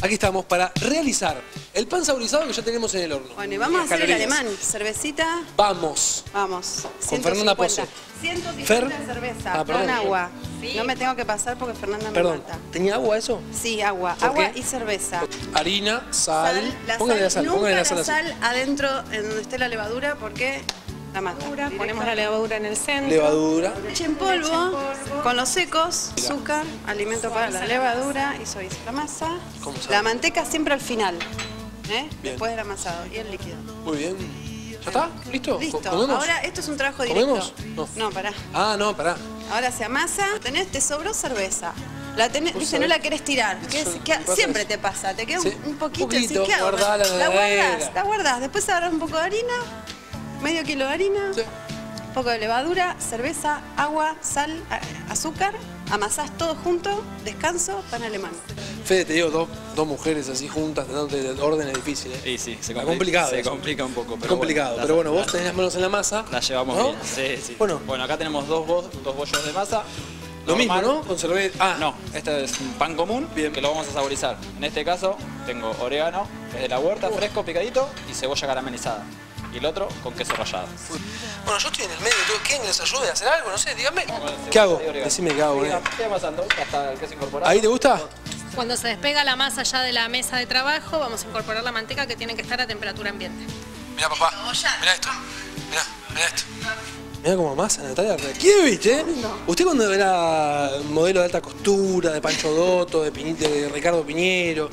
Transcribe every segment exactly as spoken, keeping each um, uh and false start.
Aquí estamos para realizar el pan saborizado que ya tenemos en el horno. Bueno, y vamos a hacer Calorías. el alemán. Cervecita. Vamos. Vamos. Con Fernanda Pozo. ciento cincuenta Fer. de cerveza, Ah, perdón. con agua. Sí. No me tengo que pasar porque Fernanda me Perdón, mata. ¿tenía agua eso? Sí, agua. ¿Por Agua qué? y cerveza. Harina, sal. Sal, la Póngale sal, la sal, nunca póngale la la sal. así. sal adentro en donde esté la levadura porque la mata. Ponemos la levadura en el centro. Levadura. Leche en polvo, con los secos, azúcar, alimento para la levadura y suaviza la masa. ¿Cómo sabe? La manteca siempre al final, ¿eh? Bien. Después del amasado y el líquido. Muy bien. ¿Ya está? ¿Listo? Listo. ¿Comemos? Ahora esto es un trabajo directo. ¿Comemos? No. No, pará. Ah, no, pará. Ahora se amasa. Tenés, te sobró cerveza. La tenés, ¿Vos viste, sabés? no la querés tirar. Que, Yo- que me pasa siempre eso. te pasa. Te queda Sí. un, un poquito, Poquito, así, ¿qué hago? guardala en la La guardás, heladera. la guardás. Después agarrás un poco de harina, medio kilo de harina, Sí. un poco de levadura, cerveza, agua, sal, a- azúcar. Amasás todo junto, descanso, pan alemán. Fede, te digo, dos, dos mujeres así juntas, dándote el orden es difícil, ¿eh? Sí, sí, se Está complica, complicado se eso. complica un poco. Es Pero complicado, bueno, pero la- bueno, vos la- tenés las manos en la masa. La llevamos ¿no? bien, sí, sí. Bueno. Bueno, acá tenemos dos, bo- dos bollos de masa. Lo mismo, normal. ¿no? Con cerveza. Ah, No, este es un pan común Bien. que lo vamos a saborizar. En este caso tengo orégano, que es de la huerta, fresco, picadito, y cebolla caramelizada. Y el otro con queso rallado. Bueno, yo estoy en el medio, ¿quieren que les ayude a hacer algo? No sé, díganme. ¿Qué hago? Decime qué hago, Sigue- ¿eh? sigue amasando hasta el queso incorporado. ¿Ahí te gusta? Cuando se despega la masa ya de la mesa de trabajo, vamos a incorporar la manteca que tiene que estar a temperatura ambiente. Mirá, papá. Mirá esto. Mirá, mirá esto. Mirá cómo amasa Natalia Rekiewicz, ¿eh? Usted cuando era modelo de alta costura, de Pancho Dotto, de, Pini- de Ricardo Piñero,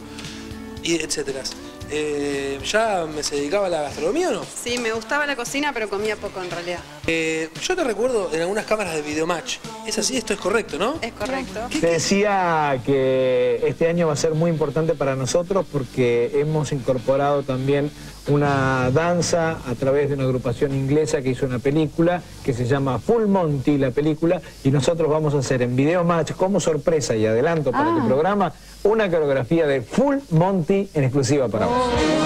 y etcétera. Eh, ¿Ya me se dedicaba a la gastronomía o no? Sí, me gustaba la cocina, pero comía poco en realidad. Eh, yo te recuerdo en algunas cámaras de Videomatch. Es así, esto es correcto, ¿no? Es correcto. Te decía que este año va a ser muy importante para nosotros porque hemos incorporado también una danza a través de una agrupación inglesa que hizo una película que se llama Full Monty, la película, y nosotros vamos a hacer en Videomatch como sorpresa y adelanto para tu programa una coreografía de Full Monty en exclusiva para vos.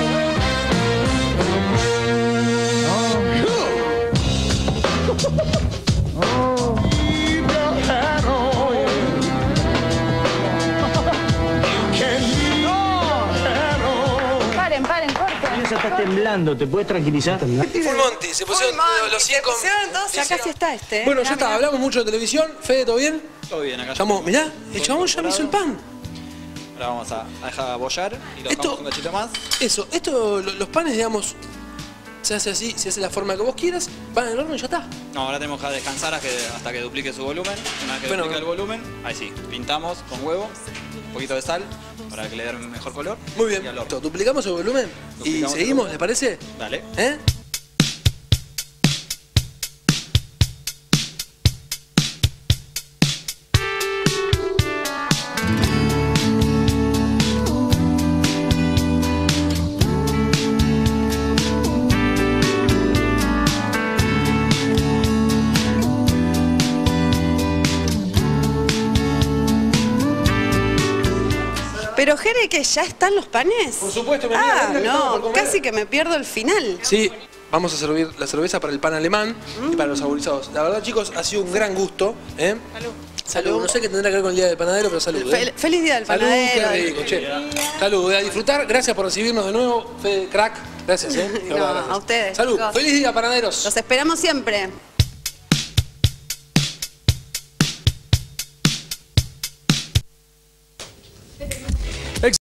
Paren, paren, corten. Ella está temblando, ¿te puedes tranquilizar? Full Monty, se pusieron Full los Monty, cinco. se pusieron todos, se ya hicieron- casi está este, ¿eh? Bueno, Mirá, ya está, mirá. hablamos mucho de televisión. Fede, ¿todo bien? Todo bien, acá Llamó, mirá, el chabón ya me hizo el pan. Ahora vamos a a dejar bollar y lo Esto- dejamos un cachito más. Eso, esto, lo- los panes, digamos, se hace así, se hace la forma que vos quieras, van al horno y ya está. No, ahora tenemos que descansar hasta que, hasta que duplique su volumen. Una vez que Bueno, duplique el bueno. volumen, ahí sí, pintamos con huevo, un poquito de sal para que le dé un mejor color. Muy bien, Y al horno. listo, duplicamos el volumen y Duplicamos el seguimos, volumen. ¿le parece? Dale. ¿Eh? Pero Jere, que ya están los panes. Por supuesto, mi amiga, Ah, Brenda, que estamos por no, comer. casi que me pierdo el final. Sí, vamos a servir la cerveza para el pan alemán y para los saborizados. La verdad, chicos, ha sido un gran gusto. ¿eh? Salud. Salud. No sé qué tendrá que ver con el Día del Panadero, pero salud. ¿eh? Fel- feliz día del Salud, panadero. qué rico, che. Salud, a disfrutar. Gracias por recibirnos de nuevo, Fede, crack. Gracias, ¿eh? No, a ustedes, Salud, chicos. feliz día, panaderos. Los esperamos siempre.